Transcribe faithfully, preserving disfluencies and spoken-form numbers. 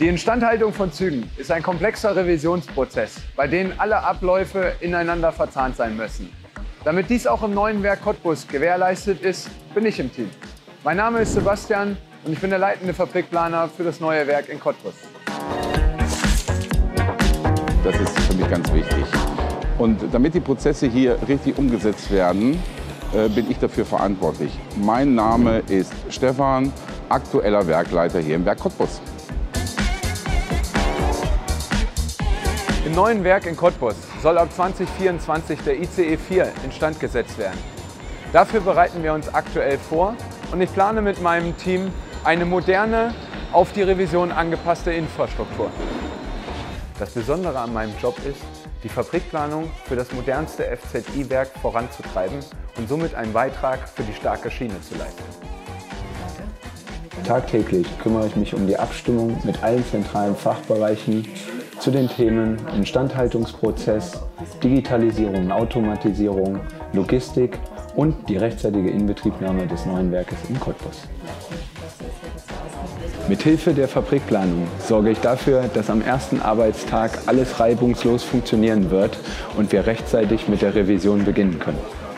Instandhaltung von Zügen ist ein komplexer Revisionsprozess, bei dem alle Abläufe ineinander verzahnt sein müssen. Damit dies auch im neuen Werk Cottbus gewährleistet ist, bin ich im Team. Mein Name ist Sebastian und ich bin der leitende Fabrikplaner für das neue Werk in Cottbus. Das ist für mich ganz wichtig. Und damit die Prozesse hier richtig umgesetzt werden, äh, bin ich dafür verantwortlich. Mein Name ist Stefan, aktueller Werkleiter hier im Werk Cottbus. Im neuen Werk in Cottbus soll ab zweitausendvierundzwanzig der I C E vier instand gesetzt werden. Dafür bereiten wir uns aktuell vor und ich plane mit meinem Team eine moderne, auf die Revision angepasste Infrastruktur. Das Besondere an meinem Job ist, die Fabrikplanung für das modernste F Z I-Werk voranzutreiben und somit einen Beitrag für die starke Schiene zu leisten. Tagtäglich kümmere ich mich um die Abstimmung mit allen zentralen Fachbereichen zu den Themen Instandhaltungsprozess, Digitalisierung und Automatisierung, Logistik und die rechtzeitige Inbetriebnahme des neuen Werkes in Cottbus. Mithilfe der Fabrikplanung sorge ich dafür, dass am ersten Arbeitstag alles reibungslos funktionieren wird und wir rechtzeitig mit der Revision beginnen können.